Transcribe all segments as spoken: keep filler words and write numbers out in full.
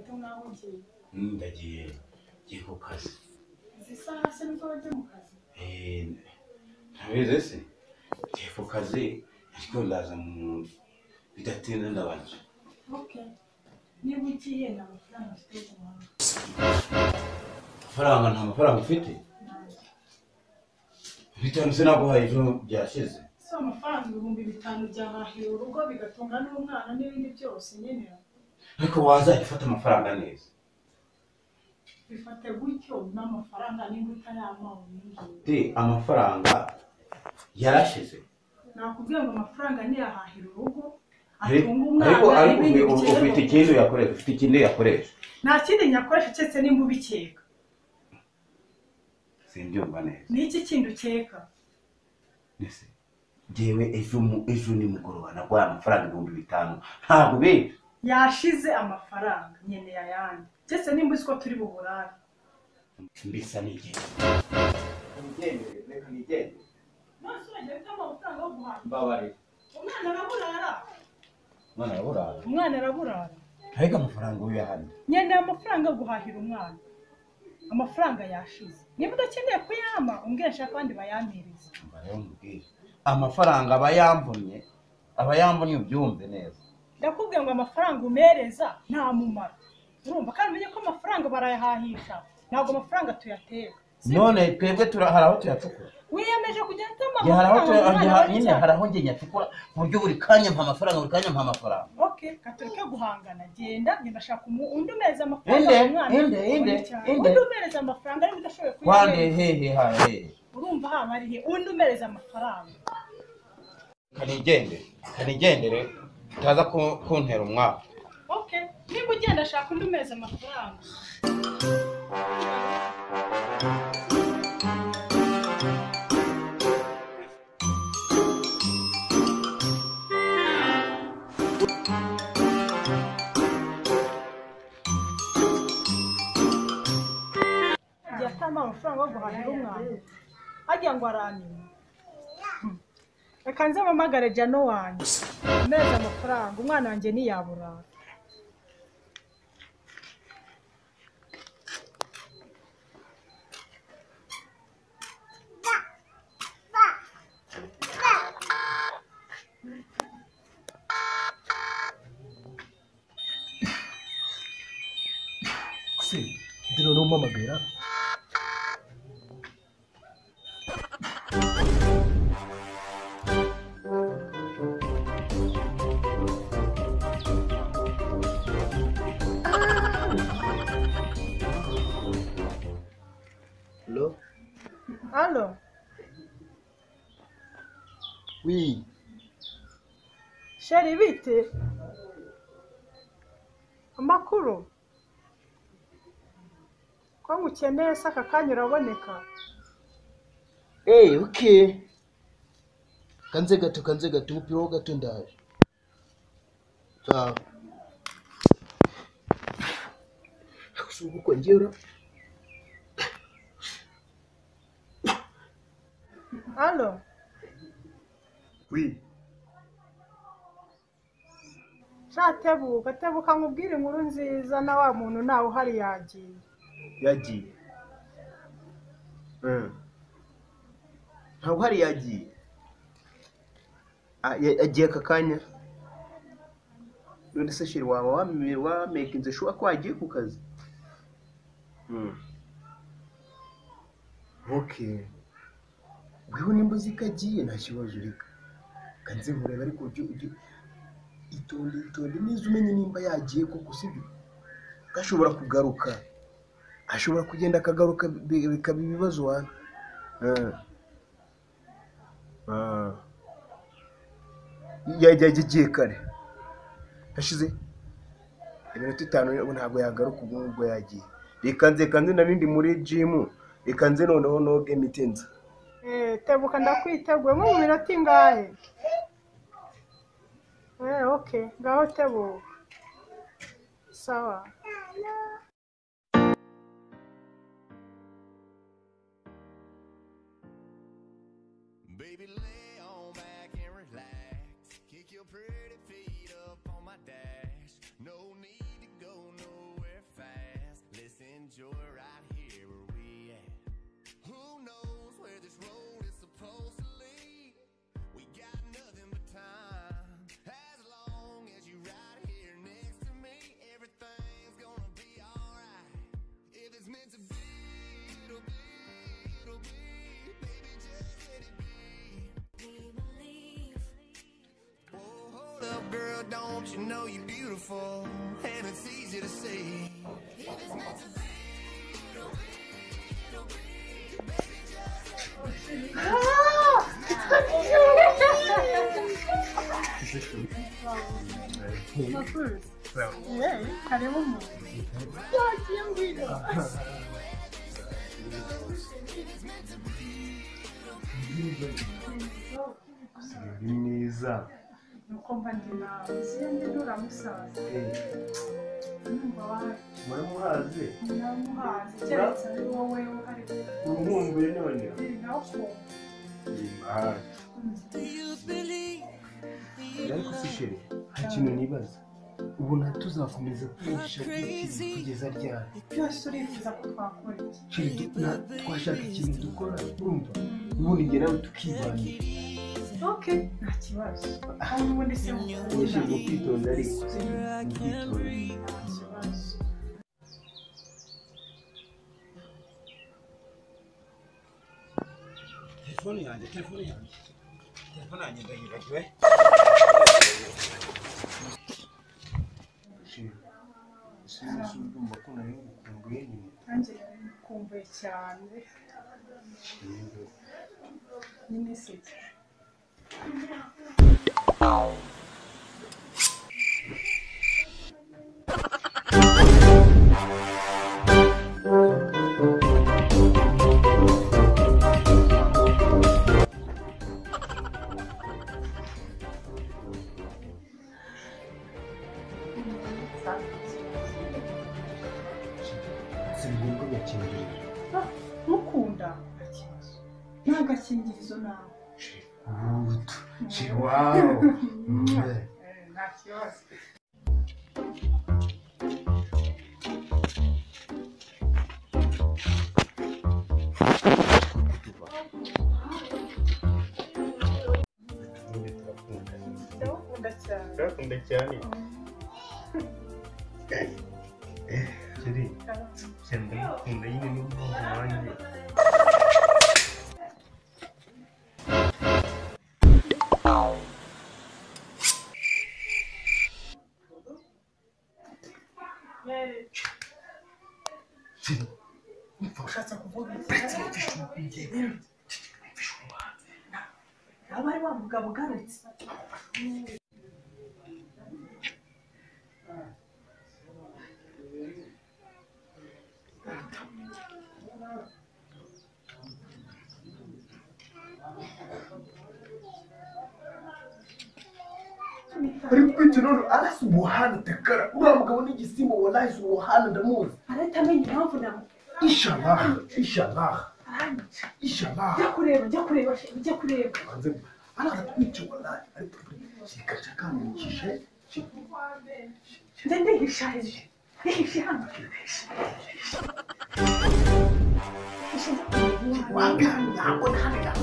gato naho ngiye. Ndagiye ngiye ku kazi. Izi saha se nibwo wajya mu kazi? Eh, ntabizi se. Ngiye ku kazi ariko ndaza mu bidatinda ndabanje. Okay. Niba ugiye nta mafaranga ufite ku muhanda. Amafaranga nta mafaranga ufite? Bitanu se naguhaye ejo byashize. So amafaranga ibihumbi bitanu byahahira urugo bigatunga n'umwana n'ibindi byose nyine. Ariko wazajya ufata amafaranga neza. Bifate gutyo n'amafaranga n'imbuto y'amazi n'ingiye. Te amafaranga yarashize. Nakubwiye ngo amafaranga ni yahahira urugo. Ariko ariko ufite ikintu yakoresha, ufite ikintu yakoresha. Nta kindi nyakoresha cyetse nimba ubikeka. Simbyumva neza. Ni iki kintu ukeka? Nese. Jewe ejo mu ejo ni mugoroba nagwa amafaranga ibihumbi bitanu. Ntabwo be. Yashize amafaranga nyene yayandi. Cyetse nimba uzi ko turi buburare. Mbisa nige. Nigende, reka nigende. Nase ujye utama amafaranga yo guhaha. Mbabare. Umwana araburara. Umwana araburara. Umwana araburara. Ariko amafaranga uyu yahandi. Nyene amafaranga yo guhahira umwana. Amafaranga yashize. Niba udakeneye kuyama umbwesha kandi bayampiriza. Mbare umbwire. Amafaranga abayambonye, abayambonye ubyumve neza. Ndakubwiye ngo amafaranga umereza nta mumaro. Urumva kandi menye ko amafaranga barayahahisha. Ntabwo amafaranga tuyateka. None twebwe turaharaho tuyacukura. Wiyemeje kugenda amafaranga. Yaharaho nyine haraho nge nyacukura buryo buri kanya mpa amafaranga buri kanya mpa amafaranga. Okay, katureke guhangana genda ngenda shaka undi umeza amafaranga umwana. Ende ende ende. Undi umereza amafaranga ari udashoboye kuyabona. Kwande hehe hahe. Urumva ha bari he undi umereza amafaranga. Kanigende, kanigendere utaza kuntera umwaka. Okay, niba ugenda shaka undi umereza amafaranga. Yatama amafaranga yo guhahira umwana. Ajya ngo aranime. Reka nze mpamagare Jano wanjye. Ameza amafaranga umwana wanjye ntiyaburara. Si, dino no mpamagara. Hello? Allo? Oui. Sheri bite? Amakuru? Ko ngukeneye se aka kanya uraboneka? Eh, okay. Kanze gato kanze gato upiro gato ndaje. Ciao. Kusuko kwa njera. Allo? Oui. Shatebuka, tebuka nkubwire inkuru nziza na wa muntu nawe uhari yagiye. Yagiye. Eh. Ntabwo hari yagiye. Ah, yagiye kakanya. None se shiri wawe wamire wa make inze shuwa ko agiye ku kazi. Mm. Okay. Wewe nimba zikagiye nta kibazo reka. Kanze nkureba ariko ujye ujye itonde itonde nizo umenye nimba yagiye koko sibyo. Gashobora kugaruka. Ashobora kugenda akagaruka bikaba ibibazo wana. Eh. Ah. Yagiye kare. Hashize iminota itanu ntabwo yagaruka ubwo yagiye. Reka nze kanze narindi muri gym. Reka nze noneho noge mitenza. Eh, tebuka ndakwiteguye mu minota ingahe? Eh, okay, ngaho tebuka. Sawa. Baby, lay on back and relax. Kick your pretty feet up on my dash. No need to go nowhere don't you know you're beautiful? And it's easy to see. Yeah, karibu mu. Yagiye ngwino. Neza. Nuko mba ndi nawe. Siyende ndura musaza. Numva waje. Muramuhaze. Namuhaze. Keretse ari wowe uhari. Urumumbuye none. Naho. Ah. Ariko sisheri, nta kintu nibaza. Ubu ntatuzakomeza kwigisha kugeza ryari. Byose urifuza ko twakora iki? Sheri, twashaka ikintu dukora, urumva? Ubundi njye nawe tukibanira. Okay, nta kibazo. Aho ubundi se Sheri, mu kwitonda ariko. Mu kwitonda. Telefone yanjye, telefone yanjye. Telefone yanjye ndayibagiwe. Sinzi urumva ko nari ngukumbuye nyine. Nanjye kumbuye cyane. Ni message. Sinigomba gakingirizo. Mukunda nta kibazo. Nta gakingirizo nawe. Ubuto. Sheri, wow. Nta kibazo. Ndakunda cyane. Ndakunda cyane. Sheri, sheri ndakunda nyine n'ubwonko wanjye. Sheri, Ushatse kuvuga iki? Aba ari wa mugabo ugarutse. ariko icyo none arasa umuhanda tekara. Uriya mugabo n'igisimba wallahi si umuhanda ndamuzi. Arahita amenya impamvu nawe. Inshallah, inshallah. Aranyica. Inshallah. Jya kureba, jya kureba, jya kureba. Hanze aratwica wallahi ariko shikacha kamucishe. Nde ndihishaje. Ndihishe hano. Waganya ntabwo ntabira.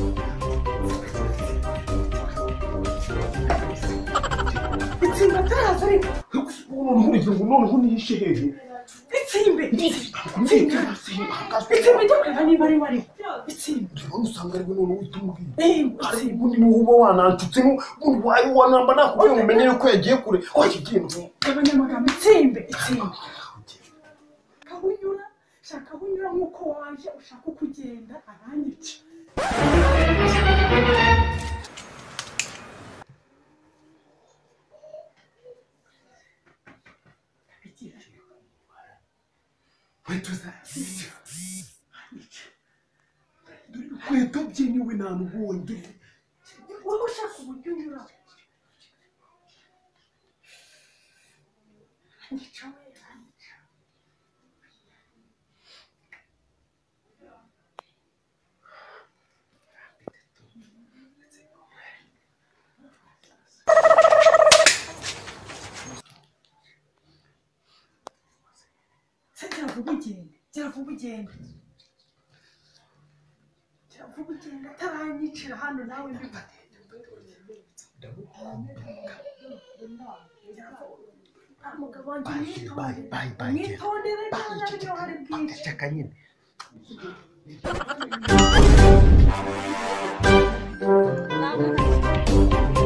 Itsimba taraza ariko. Umuntu nkurikije ngo none nkunihishe hehe. Itsimbe. Itsimbe jya kureba niba ari wari. Itsimbe. Ndabona usanga ari we none uhita umubwira. Eh, ariko ubundi niwe uba wananshutse n'ubundi wayo wanamba nakubwira ngo umenye ko yagiye kure. Wakigenda. Abanyamagambo itsimbe. Itsimbe. Kabunyura. Shaka bunyura nk'uko waje ushaka kugenda aranyica. Wetuza. Kweto byeniwe nanubundi. Wowe ushaka uburyo unyura. Vuba ugenda, gira vuba ugenda. Gira vuba ugenda ataranyicira hano nawe mbifate. Umugabo wanjye mwitondere. Mwitondere ntabwo aribyo hari bwinshi. Chaka nyine. Ntabwo